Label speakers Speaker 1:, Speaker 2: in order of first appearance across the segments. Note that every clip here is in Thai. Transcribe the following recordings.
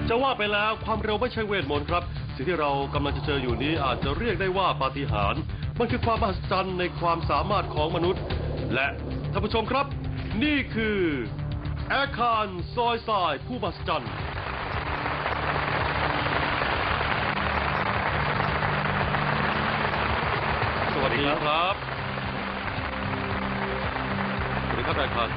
Speaker 1: จะว่าไปแล้วความเร็วไม่ใช่เวทมนต์ครับสิ่งที่เรากำลังจะเจออยู่นี้อาจจะเรียกได้ว่าปาฏิหาริย์มันคือความมหัศจรรย์ในความสามารถของมนุษย์ และท่านผู้ชมครับ นี่คืออาคารซอยทรายผู้มหัศจรรย์สวัสดีครับสวัสดีครับอาคาร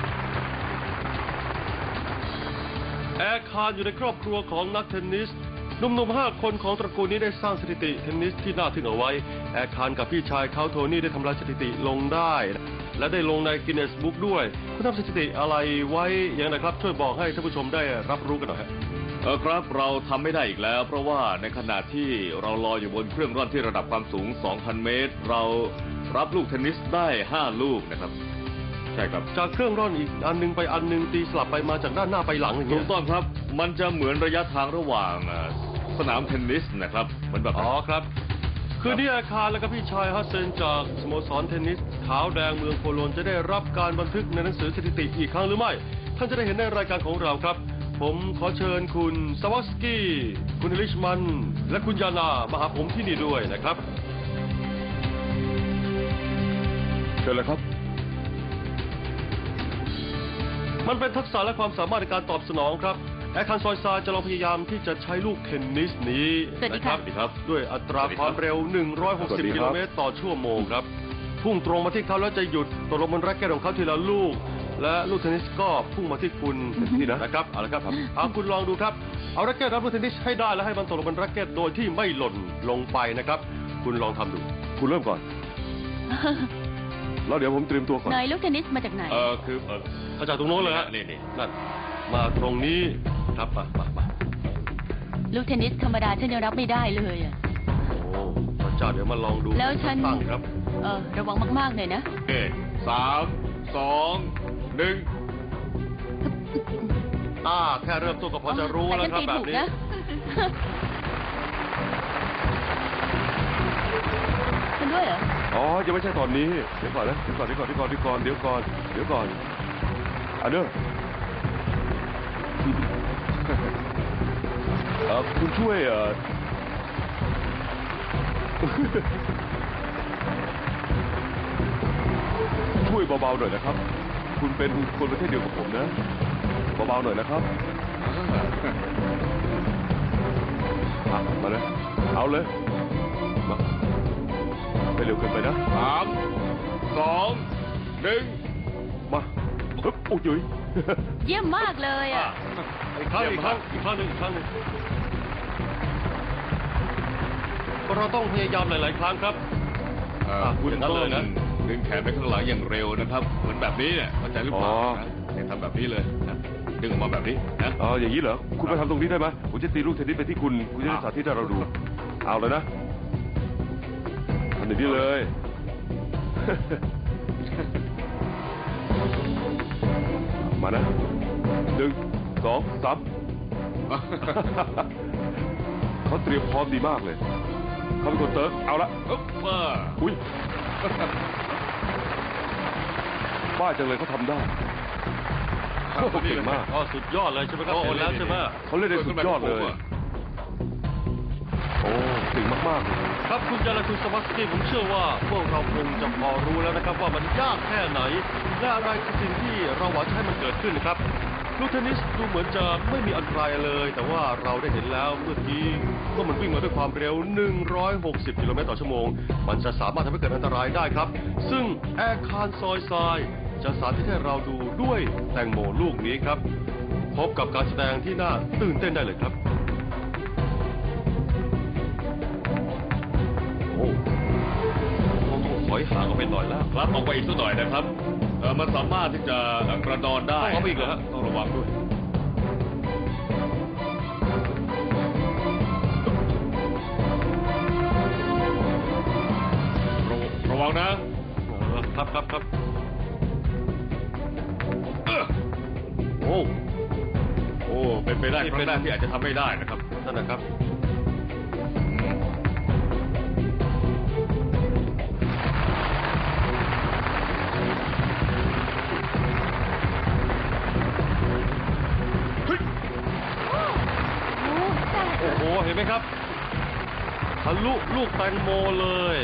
Speaker 1: อยู่ในครอบครัวของนักเทนนิสหนุ่มๆ5 คนของตระกูลนี้ได้สร้างสถิติเทนนิสที่น่าทึ่งเอาไว้แอคารกับพี่ชายเขาโทนี่ได้ทำลายสถิติลงได้และได้ลงในกินเนสบุ๊กด้วยคุณทำสถิติอะไรไว้อย่างไรครับช่วยบอกให้ท่านผู้ชมได้รับรู้กันหน่อย
Speaker 2: ครับเราทำไม่ได้อีกแล้วเพราะว่าในขณะที่เรารออยู่บนเครื่องร่อนที่ระดับความสูง 2,000 เมตรเรารับลูกเทนนิสได้5 ลูกนะครับใช่ครับ
Speaker 1: จากเครื่องร่อนอีกอันนึงไปอันนึงตีสลับไปมาจากด้านหน้าไปหลังอย่างเงี้ย
Speaker 2: ถูกต้องครับมันจะเหมือนระยะทางระหว่างสนามเทนนิสนะครับเหมือนแบบ
Speaker 1: ครับคือที่อาคารและก็พี่ชายฮัสเซนจากสโมสรเทนนิสขาวแดงเมืองโคโลนจะได้รับการบันทึกในหนังสือสถิติอีกครั้งหรือไม่ท่านจะได้เห็นในรายการของเราครับผมขอเชิญคุณสวัสกี้คุณลิชมันและคุณยานามาหาผมที่นี่ด้วยนะครับ
Speaker 2: เชิญเลยครับ
Speaker 1: มันเป็นทักษะและความสามารถในการตอบสนองครับอาคารซอยซาจะลองพยายามที่จะใช้ลูกเทนนิสนี้นะครับด้วยอัตราความเร็ว160 กิโลเมตรต่อชั่วโมงครับพุ่งตรงมาที่เขาแล้วจะหยุดตกลงบนแร็คเก็ตของเขาทีละลูกและลูกเทนนิสก็พุ่งมาที่คุณนะครับเอาละครับคุณลองดูครับเอาแร็คเก็ตรับลูกเทนนิสให้ได้แล้วให้มันตกลงบนแร็คเก็ตโดยที่ไม่หล่นลงไปนะครับคุณลองทำดูคุณเริ่มก่อนแล้วเดี๋ยวผมเตรียมตัวก่อน
Speaker 3: นายลูกเทนนิสมาจากไหน
Speaker 1: คือมาจากตรงโน้นเลยฮะนี่นั่นมาตรงนี้ครับมา
Speaker 3: ลูกเทนนิสธรรมดาฉันยังรับไม่ได้เลยอ่ะ
Speaker 1: โอ้พระเจ้าเดี๋ยวมาลองดู
Speaker 3: แล้วฉัน
Speaker 1: ครับ
Speaker 3: ระวังมากๆหน่อยนะ
Speaker 2: 3 2 1
Speaker 1: แค่เริ่มต้นก็พอจะรู้แล้วครับแบบนี้
Speaker 3: ฉันด้วยเหรอ
Speaker 1: ยังไม่ใช่ตอนนี้เดี๋ยวก่อนอันเด้อคุณช่วยเบาๆหน่อยนะครับคุณเป็นคนประเทศเดียวกับผมนะเบาๆหน่อยนะครับมาเลยเอาเลยมาไม่เร็วเกินไปนะ
Speaker 2: 3 2 1
Speaker 1: มาปึ๊บโอ้ย
Speaker 3: เยี่ยมมากเลยอ่ะ
Speaker 1: อีกครั้งหนึ่งเราต้องพยายามหลายๆครั้งครับ
Speaker 2: คุณต้องดึงแขนไปข้างหลังอย่างเร็วนะครับเหมือนแบบนี้เนี่ยเข้าใจหรือเปล่าเนี่ยทำแบบนี้เลยนะดึงออกมาแบบนี้นะ
Speaker 1: อย่างนี้เหรอคุณมาทำตรงนี้ได้ไหมผมจะตีลูกเทนนิสไปที่คุณจะได้สาธิตให้เราดูเอาเลยนะทำอย่างนี้เลยมานะ1 2 3เขาเตรียมพร้อมดีมากเลยเขาเป็นคนเติร์กเอาละอุ้ยบ้าจังเลยเขาทำได้เขาเก่งมากสุดยอดเลยใช่ไหมครับเห็นแล้วใช่ไหมเขาเล่นได้สุดยอดเลยโอ้เก่งมากๆเลยครับคุณยานาคุณสวัสดิ์ผมเชื่อว่าพวกเราคงจะพอรู้แล้วนะครับว่ามันยากแค่ไหนและอะไรคือสิ่งที่เราหวังจะให้มันเกิดขึ้นนะครับลูกเทนนิสดูเหมือนจะไม่มีอันตรายเลยแต่ว่าเราได้เห็นแล้วเมื่อกี้ว่ามันวิ่งมาด้วยความเร็ว160 กิโลเมตรต่อชั่วโมงมันจะสามารถทำให้เกิดอันตรายได้ครับซึ่งอาคารซอยทรายจะสาธิตให้เราดูด้วยแตงโมลูกนี้ครับพบกับการแสดงที่น่าตื่นเต้นได้เลยครับโอ้ต้องถอยห่างออกไปหน่อยแล้ว
Speaker 2: ครับออกไปอีกสักหน่อยนะครับมันสามารถที่จะกระดอนได้
Speaker 1: ต้องอีกเหรอฮะ
Speaker 2: ต้องระวังด้วยระวัง
Speaker 1: นะครับโอ้
Speaker 2: เป็นไปได้ครั้งแรกที่อาจจะทำไม่ได้นะครับ
Speaker 1: นั่นนะครับห็นไหมครับทะลุลูกแตงโมเลย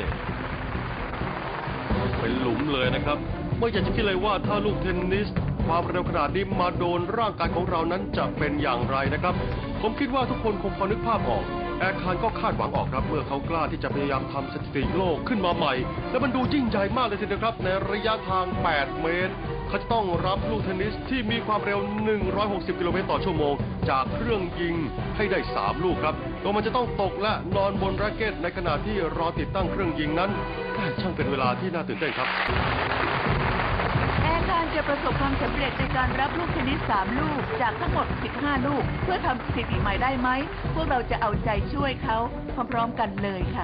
Speaker 1: เป็นหลุมเลยนะครับไม่อยากจะคิดเลยว่าถ้าลูกเทนนิสความเร็วขนาดนี้มาโดนร่างกายของเรานั้นจะเป็นอย่างไรนะครับผมคิดว่าทุกคนคงพอนึกภาพออกแอร์คานก็คาดหวังออกครับเมื่อเขากล้าที่จะพยายามทำสถิติโลกขึ้นมาใหม่และมันดูยิ่งใหญ่มากเลยทีเดียวครับในระยะทาง8 เมตรเขาจะต้องรับลูกเทนนิสที่มีความเร็ว160 กิโลเมตรต่อชั่วโมงจากเครื่องยิงให้ได้3 ลูกครับตัวมันจะต้องตกและนอนบนแร็คเก็ตในขณะที่รอติดตั้งเครื่องยิงนั้นช่างเป็นเวลาที่น่าตื่นเต้นครับ
Speaker 4: แอร์คานจะประสบความสำเร็จในการรับลูกเทนนิส3 ลูกจากทั้งหมด15 ลูกเพื่อทำสถิติใหม่ได้ไหมพวกเราจะเอาใจช่วยเขาพร้อมๆกันเลยค่ะ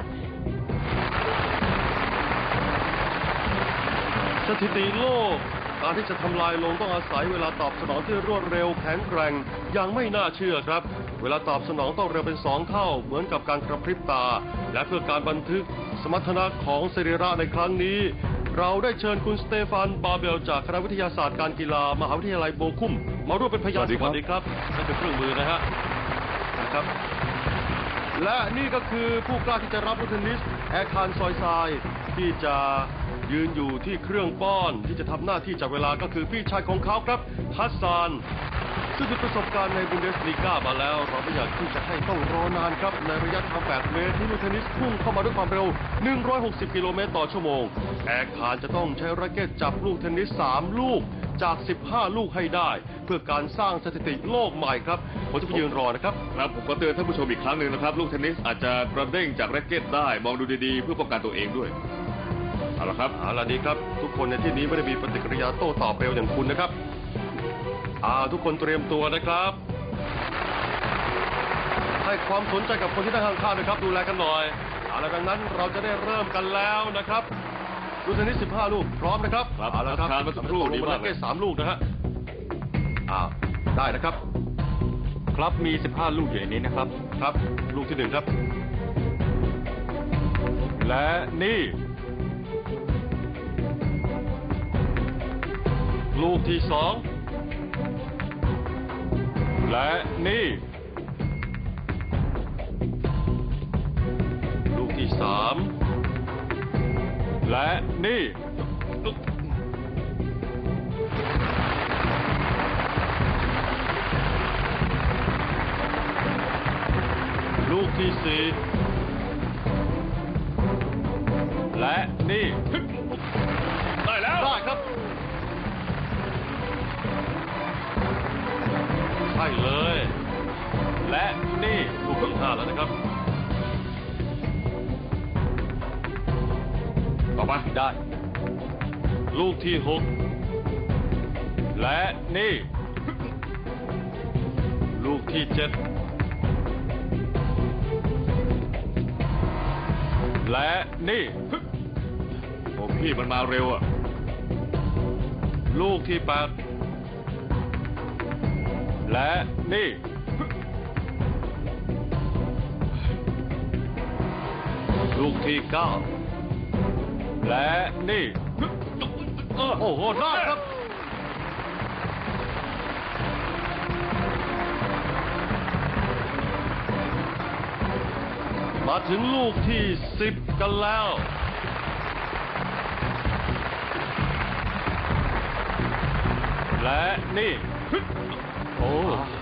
Speaker 1: สถิติโลกการที่จะทำลายลงต้องอาศัยเวลาตอบสนองที่รวดเร็วแข็งแกร่งอย่างไม่น่าเชื่อครับเวลาตอบสนองต้องเร็วเป็น2 เท่าเหมือนกับการกระพริบตาและเพื่อการบันทึกสมรรถนะของสรีระในครั้งนี้เราได้เชิญคุณสเตฟานบาเบลจากคณะวิทยาศาสตร์การกีฬามหาวิทยาลัยโบคุมมาร่วมเป็นพยานสวัสดีครับนั่นเป็นเครื่องมือนะครับและนี่ก็คือผู้กล้าที่จะรับลูกเทนนิสแอร์คานซอยทรายที่จะยืนอยู่ที่เครื่องป้อนที่จะทำหน้าที่จับเวลาก็คือพี่ชายของเขาครับฮัสซานซึ่งมีประสบการณ์ในบุนเดสลีกามาแล้วเราไม่อยากที่จะให้ต้องรอนานครับในระยะทาง8 เมตรที่ลูกเทนนิสพุ่งเข้ามาด้วยความเร็ว160 กิโลเมตรต่อชั่วโมงแอร์คานจะต้องใช้แร็คเก็ตจับลูกเทนนิส3 ลูกจาก15 ลูกให้ได้เพื่อการสร้างสถิติโลกใหม่ครับผมจะไปยืนรอนะครับ
Speaker 2: ครับผมก็เตือนท่านผู้ชมอีกครั้งหนึ่งนะครับลูกเทนนิสอาจจะกระเด้งจากแร็คเก็ตได้มองดูดีๆเพื่อป้องกันตัวเองด้วยเอาละครับ
Speaker 1: เอาละดีครับทุกคนในที่นี้ไม่ได้มีปฏิกิริยาโต้ตอบเร็วอย่างคุณนะครับทุกคนเตรียมตัวนะครับให้ความสนใจกับคนที่นั่งข้างๆด้วยครับดูแลกันหน่อยเอาละดังนั้นเราจะได้เริ่มกันแล้วนะครับลูกเทนนิส15 ลูกพร้อมนะครับ
Speaker 2: เอาละครับมาสักครู่ดีมาก
Speaker 1: เลย3 ลูกนะฮะได้นะครับครับมี15 ลูกอยู่ในนี้นะครับครับลูกที่1ครับและนี่ลูกที่2และนี่ลูกที่3และนี่ลูกที่4และนี่
Speaker 2: ได้แล้ว
Speaker 1: ได้ครับใช่เลยและนี่ลูกที่5แล้วนะครับ
Speaker 2: ต่อไป
Speaker 1: ได้ลูกที่6และนี่ลูกที่7และนี่
Speaker 2: โอ้พี่มันมาเร็วอ่ะ
Speaker 1: ลูกที่8และนี่ลูกที่9และนี่โอ้โหได้ครับมาถึงลูกที่10กันแล้วและนี่โอ้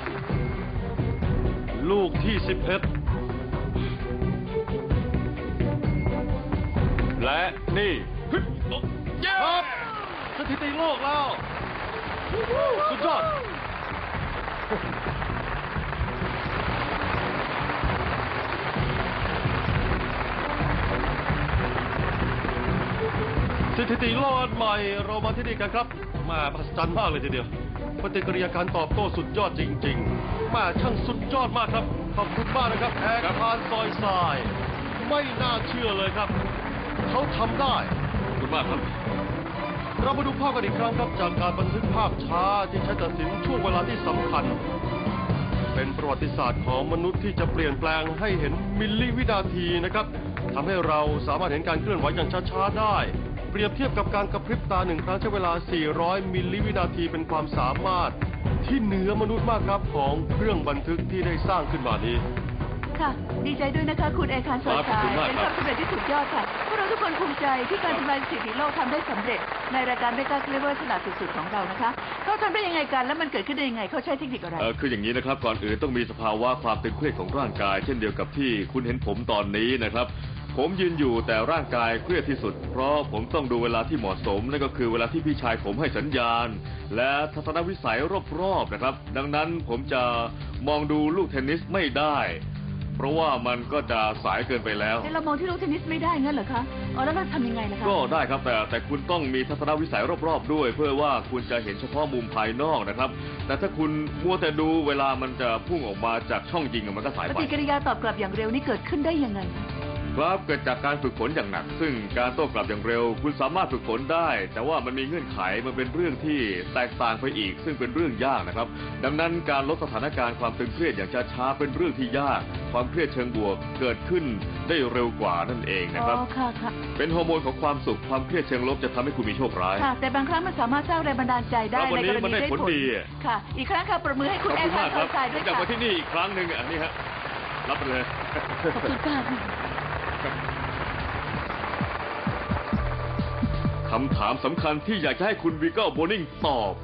Speaker 1: ลูกที่11และนี่ครับสถิติโลกแล้วสุดยอดสถิติโลกใหม่เรามาที่นี่กันครับมาประหัศจรรย์มากเลยทีเดียวปฏิกิริยาการตอบโต้สุดยอดจริงๆมาช่างสุดยอดมากครับขอบคุณมากนะครับแอร์คานซอยทรายไม่น่าเชื่อเลยครับเขาทำได้
Speaker 2: ขอบคุณมากครับ
Speaker 1: เรามาดูภาพกันอีกครั้งครับจากการบันทึกภาพช้าที่ใช้ตัดสินช่วงเวลาที่สำคัญเป็นประวัติศาสตร์ของมนุษย์ที่จะเปลี่ยนแปลงให้เห็นมิลลิวินาทีนะครับทำให้เราสามารถเห็นการเคลื่อนไหวอย่างช้าๆได้เปรียบเทียบกับการกระพริบตา1 ครั้งใช้เวลา400 มิลลิวินาทีเป็นความสามารถที่เหนือมนุษย์มากครับของเครื่องบันทึกที่ได้สร้างขึ้นมานี้
Speaker 4: ค่ะ ดีใจด้วยนะคะคุณเอคานโซ
Speaker 1: ครับขอบ
Speaker 4: ชาย
Speaker 1: คุณมาก
Speaker 4: เป็น
Speaker 1: ค
Speaker 4: ครับ วามสำเร็จที่สุดยอดค่ะพวกเราทุกคนภูมิใจที่การทำลายสถิติโลกทำได้สำเร็จในรายการเมกาเคลเวอร์ฉลาดสุดๆของเรานะคะเขาทำได้ยังไงกันแล้วมันเกิดขึ้นได้ยังไงเขาใช้เทคนิคอะไร
Speaker 2: คืออย่างนี้นะครับก่อนอื่นต้องมีสภาวะความตึงเครียดของร่างกาย เช่นเดียวกับที่คุณเห็นผมตอนนี้นะครับ ผมยืนอยู่แต่ร่างกายเครียดที่สุด เพราะผมต้องดูเวลาที่เหมาะสมนั่นก็คือเวลาที่พี่ชายผมให้สัญญาณ และทัศนวิสัยรอบๆนะครับ ดังนั้นผมจะมองดูลูกเทนนิสไม่ได้ เพราะว่ามันก็จะสายเกินไปแล้ว
Speaker 4: เรามองที่ลูกเทนนิสไม่ได้งั้นเหรอคะอ๋อแล้วเราทำยังไงล่ะคะ
Speaker 2: ก็ได้ครับแต่คุณต้องมีทัศนวิสัยรอบๆด้วย เพื่อว่าคุณจะเห็นเฉพาะมุมภายนอกนะครับ แต่ถ้าคุณมัวแต่ดูเวลามันจะพุ่งออกมาจากช่องยิงมันก็สาย
Speaker 4: ป
Speaker 2: ไป
Speaker 4: ฏิกิริยาตอบกลับอย่างเร็วนี่เกิดขึ้นได้ยังไงคะ
Speaker 2: ครับเกิดจากการฝึกฝนอย่างหนัก ซึ่งการโต้กลับอย่างเร็ว คุณสามารถฝึกฝนได้ แต่ว่ามันมีเงื่อนไขมันเป็นเรื่องที่แตกต่างไปอีก ซึ่งเป็นเรื่องยากนะครับ ดังนั้นการลดสถานการณ์ความตึงเครียดอย่างช้าๆเป็นเรื่องที่ยาก ความเครียดเชิงบวกเกิดขึ้นได้เร็วกว่านั่นเองนะครับ
Speaker 4: อ๋อค่ะค่ะ
Speaker 2: เป็นฮอร์โมนของความสุขความเครียดเชิงลบจะทำให้คุณมีโชคร้าย
Speaker 4: ค่ะ แต่บางครั้งมันสามารถสร้างแรงบันดาลใจได้
Speaker 2: แล้ววัน
Speaker 4: ใน
Speaker 2: นี้
Speaker 4: กร
Speaker 2: มัน
Speaker 4: ณี
Speaker 2: ได้
Speaker 4: ได้
Speaker 2: ผลดี
Speaker 4: ค่ะ อีกครั้งค่ะประมือให้
Speaker 2: ข
Speaker 4: คุ
Speaker 2: อบ
Speaker 4: ณแอ
Speaker 2: คุ
Speaker 4: น
Speaker 2: ณ
Speaker 4: คาม
Speaker 2: าก
Speaker 4: โซ
Speaker 2: ครับ
Speaker 4: ชายด้วย
Speaker 2: อยาก
Speaker 4: ค่ะ
Speaker 2: มาที่นี่อีกครั้งหนึ่งอันนี้ฮะรับไปเลย
Speaker 3: ขอบคุณค่ะ
Speaker 2: คำถามสำคัญที่อยากจะให้คุณวิกเกิลโบนิ่งตอบ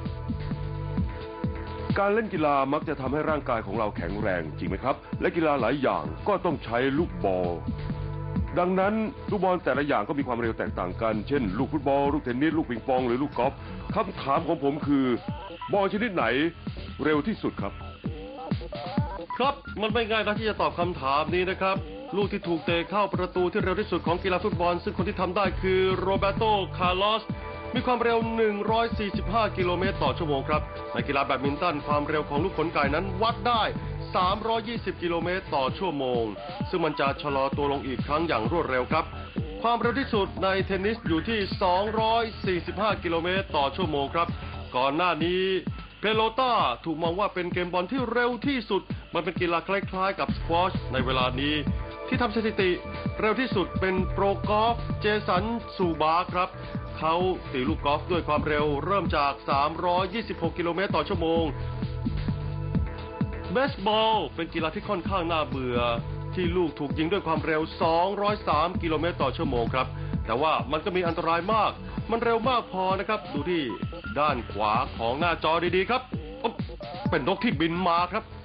Speaker 5: การเล่นกีฬามักจะทำให้ร่างกายของเราแข็งแรงจริงไหมครับ และกีฬาหลายอย่างก็ต้องใช้ลูกบอล ดังนั้นลูกบอลแต่ละอย่างก็มีความเร็วแตกต่างกัน เช่น ลูกฟุตบอล ลูกเทนนิส ลูกปิงปอง หรือลูกกอล์ฟ คำถามของผมคือบอลชนิดไหนเร็วที่สุดครับ
Speaker 1: ครับมันไม่ง่ายนะที่จะตอบคำถามนี้นะครับ ลูกที่ถูกเตะเข้าประตูที่เร็วที่สุดของกีฬาฟุตบอล ซึ่งคนที่ทำได้คือโรเบโต คาร์ลอส มีความเร็ว 145 กิโลเมตรต่อชั่วโมงครับ ในกีฬาแบดมินตันความเร็วของลูกขนไก่นั้นวัดได้ 320 กิโลเมตรต่อชั่วโมง ซึ่งมันจะชะลอตัวลงอีกครั้งอย่างรวดเร็วครับ ความเร็วที่สุดในเทนนิสอยู่ที่ 245 กิโลเมตรต่อชั่วโมงครับ ก่อนหน้านี้เพโลต้าถูกมองว่าเป็นเกมบอลที่เร็วที่สุด มันเป็นกีฬาคล้ายๆกับสควอชในเวลานี้ ที่ทำสถิติเร็วที่สุดเป็นโปรกอล์ฟเจสันซูบาครับ เขาตีลูกกอล์ฟด้วยความเร็วเริ่มจาก 326 กิโลเมตรต่อชั่วโมง เบสบอลเป็นกีฬาที่ค่อนข้างน่าเบื่อ ที่ลูกถูกยิงด้วยความเร็ว 203 กิโลเมตรต่อชั่วโมงครับ แต่ว่ามันก็มีอันตรายมาก มันเร็วมากพอนะครับ ดูที่ด้านขวาของหน้าจอดีๆครับอ๊บเป็นนกที่บินมาครับ